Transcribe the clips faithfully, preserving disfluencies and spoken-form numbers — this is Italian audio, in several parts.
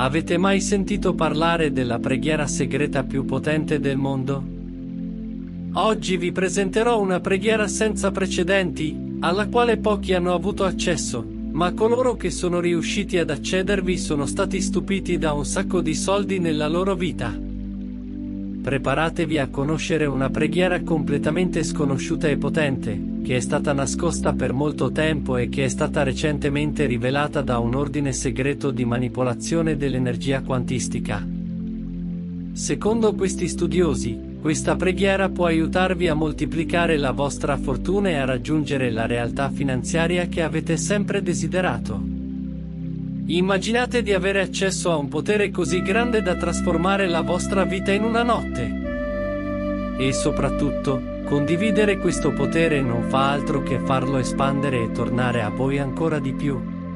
Avete mai sentito parlare della preghiera segreta più potente del mondo? Oggi vi presenterò una preghiera senza precedenti, alla quale pochi hanno avuto accesso, ma coloro che sono riusciti ad accedervi sono stati stupiti da un sacco di soldi nella loro vita. Preparatevi a conoscere una preghiera completamente sconosciuta e potente, che è stata nascosta per molto tempo e che è stata recentemente rivelata da un ordine segreto di manipolazione dell'energia quantistica. Secondo questi studiosi, questa preghiera può aiutarvi a moltiplicare la vostra fortuna e a raggiungere la realtà finanziaria che avete sempre desiderato. Immaginate di avere accesso a un potere così grande da trasformare la vostra vita in una notte. E soprattutto, condividere questo potere non fa altro che farlo espandere e tornare a voi ancora di più.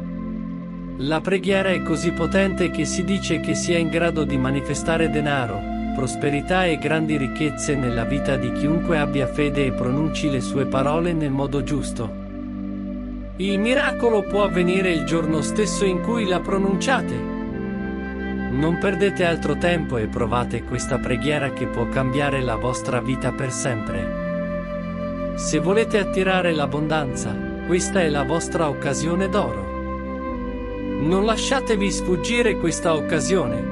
La preghiera è così potente che si dice che sia in grado di manifestare denaro, prosperità e grandi ricchezze nella vita di chiunque abbia fede e pronunci le sue parole nel modo giusto. Il miracolo può avvenire il giorno stesso in cui la pronunciate. Non perdete altro tempo e provate questa preghiera che può cambiare la vostra vita per sempre. Se volete attirare l'abbondanza, questa è la vostra occasione d'oro. Non lasciatevi sfuggire questa occasione.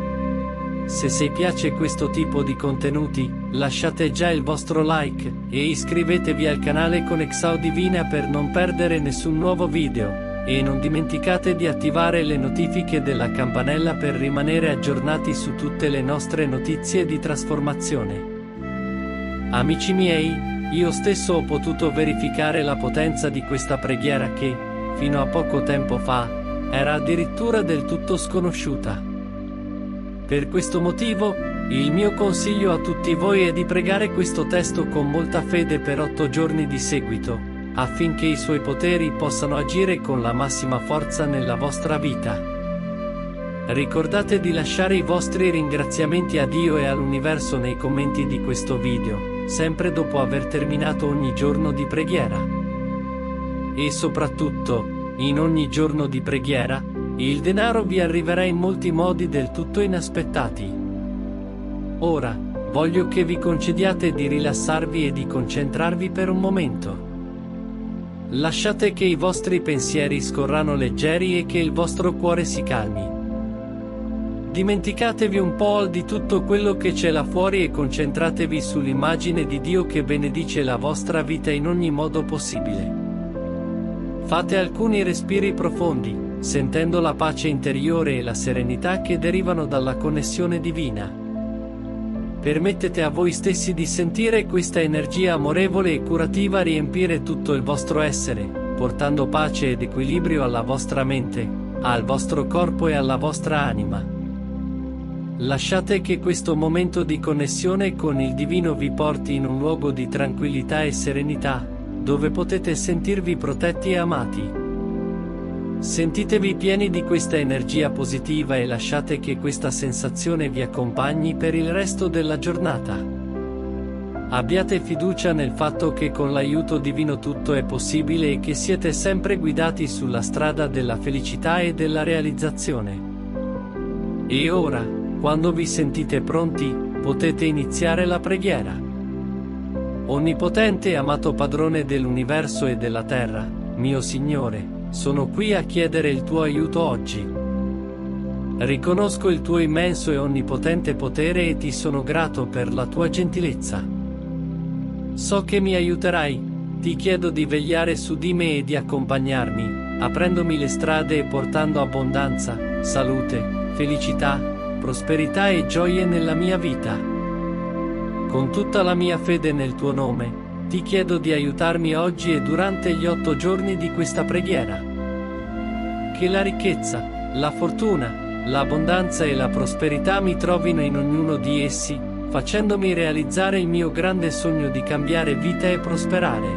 Se vi piace questo tipo di contenuti, lasciate già il vostro like e iscrivetevi al canale Conexão Divina per non perdere nessun nuovo video, e non dimenticate di attivare le notifiche della campanella per rimanere aggiornati su tutte le nostre notizie di trasformazione. Amici miei, io stesso ho potuto verificare la potenza di questa preghiera che, fino a poco tempo fa, era addirittura del tutto sconosciuta. Per questo motivo, il mio consiglio a tutti voi è di pregare questo testo con molta fede per otto giorni di seguito, affinché i suoi poteri possano agire con la massima forza nella vostra vita. Ricordate di lasciare i vostri ringraziamenti a Dio e all'universo nei commenti di questo video, sempre dopo aver terminato ogni giorno di preghiera. E soprattutto, in ogni giorno di preghiera, il denaro vi arriverà in molti modi del tutto inaspettati. Ora, voglio che vi concediate di rilassarvi e di concentrarvi per un momento. Lasciate che i vostri pensieri scorrano leggeri e che il vostro cuore si calmi. Dimenticatevi un po' di tutto quello che c'è là fuori e concentratevi sull'immagine di Dio che benedice la vostra vita in ogni modo possibile. Fate alcuni respiri profondi, sentendo la pace interiore e la serenità che derivano dalla connessione divina. Permettete a voi stessi di sentire questa energia amorevole e curativa riempire tutto il vostro essere, portando pace ed equilibrio alla vostra mente, al vostro corpo e alla vostra anima. Lasciate che questo momento di connessione con il divino vi porti in un luogo di tranquillità e serenità, dove potete sentirvi protetti e amati. Sentitevi pieni di questa energia positiva e lasciate che questa sensazione vi accompagni per il resto della giornata. Abbiate fiducia nel fatto che con l'aiuto divino tutto è possibile e che siete sempre guidati sulla strada della felicità e della realizzazione. E ora, quando vi sentite pronti, potete iniziare la preghiera. Onnipotente e amato Padrone dell'universo e della terra, mio Signore, sono qui a chiedere il tuo aiuto oggi. Riconosco il tuo immenso e onnipotente potere e ti sono grato per la tua gentilezza. So che mi aiuterai, ti chiedo di vegliare su di me e di accompagnarmi, aprendomi le strade e portando abbondanza, salute, felicità, prosperità e gioie nella mia vita. Con tutta la mia fede nel tuo nome, ti chiedo di aiutarmi oggi e durante gli otto giorni di questa preghiera. Che la ricchezza, la fortuna, l'abbondanza e la prosperità mi trovino in ognuno di essi, facendomi realizzare il mio grande sogno di cambiare vita e prosperare.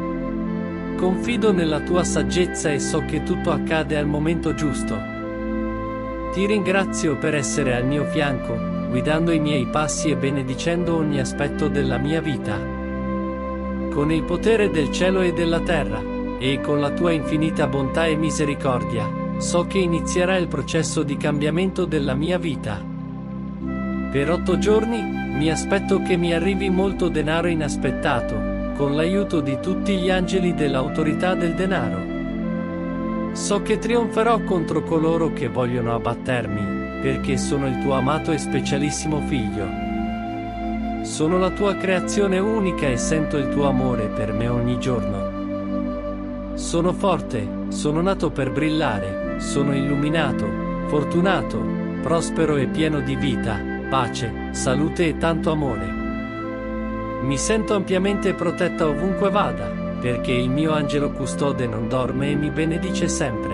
Confido nella tua saggezza e so che tutto accade al momento giusto. Ti ringrazio per essere al mio fianco, guidando i miei passi e benedicendo ogni aspetto della mia vita. Con il potere del cielo e della terra, e con la tua infinita bontà e misericordia, so che inizierà il processo di cambiamento della mia vita. Per otto giorni, mi aspetto che mi arrivi molto denaro inaspettato, con l'aiuto di tutti gli angeli dell'autorità del denaro. So che trionferò contro coloro che vogliono abbattermi, perché sono il tuo amato e specialissimo figlio. Sono la tua creazione unica e sento il tuo amore per me ogni giorno. Sono forte, sono nato per brillare, sono illuminato, fortunato, prospero e pieno di vita, pace, salute e tanto amore. Mi sento ampiamente protetta ovunque vada, perché il mio angelo custode non dorme e mi benedice sempre.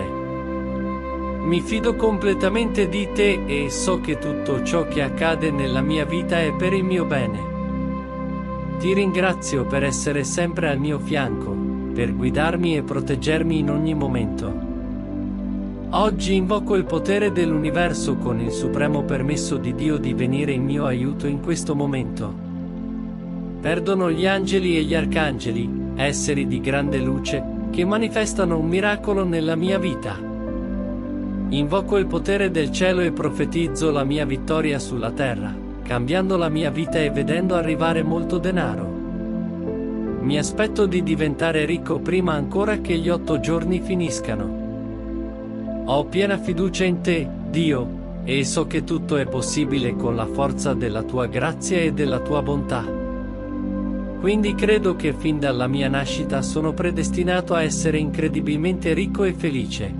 Mi fido completamente di te e so che tutto ciò che accade nella mia vita è per il mio bene. Ti ringrazio per essere sempre al mio fianco, per guidarmi e proteggermi in ogni momento. Oggi invoco il potere dell'universo con il supremo permesso di Dio di venire in mio aiuto in questo momento. Perdono gli angeli e gli arcangeli, esseri di grande luce, che manifestano un miracolo nella mia vita. Invoco il potere del cielo e profetizzo la mia vittoria sulla terra, cambiando la mia vita e vedendo arrivare molto denaro. Mi aspetto di diventare ricco prima ancora che gli otto giorni finiscano. Ho piena fiducia in te, Dio, e so che tutto è possibile con la forza della tua grazia e della tua bontà. Quindi credo che fin dalla mia nascita sono predestinato a essere incredibilmente ricco e felice.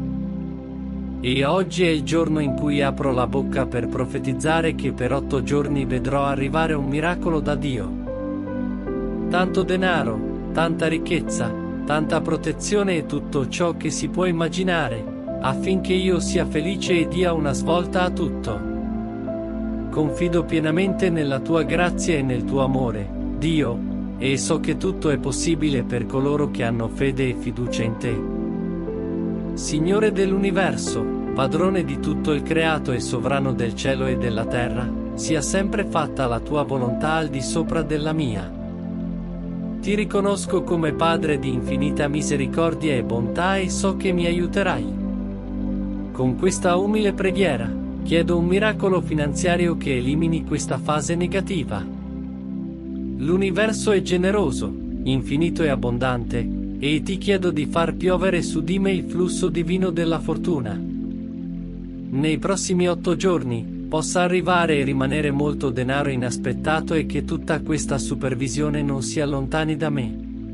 E oggi è il giorno in cui apro la bocca per profetizzare che per otto giorni vedrò arrivare un miracolo da Dio. Tanto denaro, tanta ricchezza, tanta protezione e tutto ciò che si può immaginare, affinché io sia felice e dia una svolta a tutto. Confido pienamente nella tua grazia e nel tuo amore, Dio, e so che tutto è possibile per coloro che hanno fede e fiducia in te. Signore dell'universo, padrone di tutto il creato e sovrano del cielo e della terra, sia sempre fatta la tua volontà al di sopra della mia. Ti riconosco come Padre di infinita misericordia e bontà e so che mi aiuterai. Con questa umile preghiera, chiedo un miracolo finanziario che elimini questa fase negativa. L'universo è generoso, infinito e abbondante, e ti chiedo di far piovere su di me il flusso divino della fortuna. Nei prossimi otto giorni, possa arrivare e rimanere molto denaro inaspettato e che tutta questa supervisione non si allontani da me.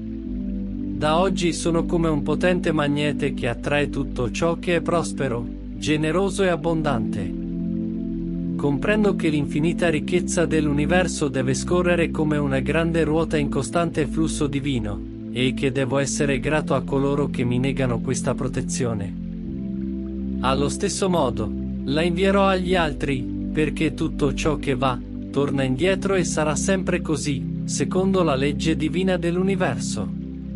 Da oggi sono come un potente magnete che attrae tutto ciò che è prospero, generoso e abbondante. Comprendo che l'infinita ricchezza dell'universo deve scorrere come una grande ruota in costante flusso divino, e che devo essere grato a coloro che mi negano questa protezione. Allo stesso modo, la invierò agli altri, perché tutto ciò che va, torna indietro e sarà sempre così, secondo la legge divina dell'universo.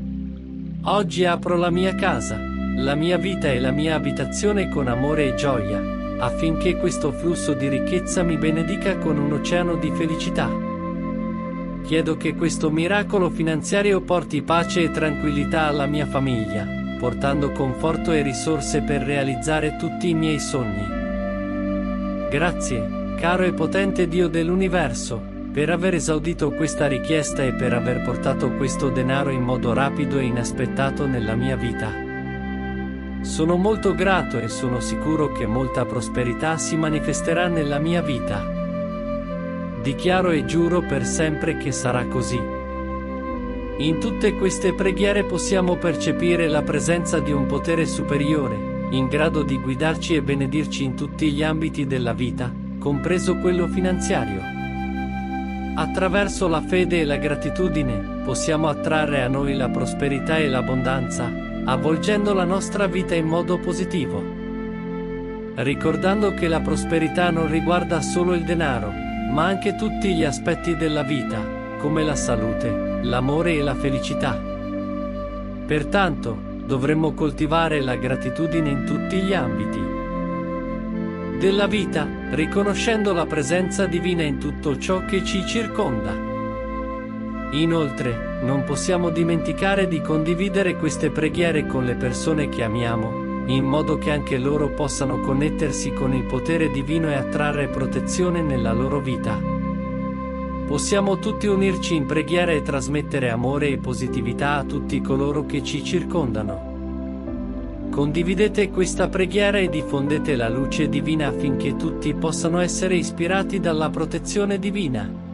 Oggi apro la mia casa, la mia vita e la mia abitazione con amore e gioia, affinché questo flusso di ricchezza mi benedica con un oceano di felicità. Chiedo che questo miracolo finanziario porti pace e tranquillità alla mia famiglia, portando conforto e risorse per realizzare tutti i miei sogni. Grazie, caro e potente Dio dell'universo, per aver esaudito questa richiesta e per aver portato questo denaro in modo rapido e inaspettato nella mia vita. Sono molto grato e sono sicuro che molta prosperità si manifesterà nella mia vita. Dichiaro e giuro per sempre che sarà così. In tutte queste preghiere possiamo percepire la presenza di un potere superiore, in grado di guidarci e benedirci in tutti gli ambiti della vita, compreso quello finanziario. Attraverso la fede e la gratitudine, possiamo attrarre a noi la prosperità e l'abbondanza, avvolgendo la nostra vita in modo positivo. Ricordando che la prosperità non riguarda solo il denaro, ma anche tutti gli aspetti della vita, come la salute, l'amore e la felicità. Pertanto, dovremmo coltivare la gratitudine in tutti gli ambiti della vita, riconoscendo la presenza divina in tutto ciò che ci circonda. Inoltre, non possiamo dimenticare di condividere queste preghiere con le persone che amiamo, in modo che anche loro possano connettersi con il potere divino e attrarre protezione nella loro vita. Possiamo tutti unirci in preghiera e trasmettere amore e positività a tutti coloro che ci circondano. Condividete questa preghiera e diffondete la luce divina affinché tutti possano essere ispirati dalla protezione divina.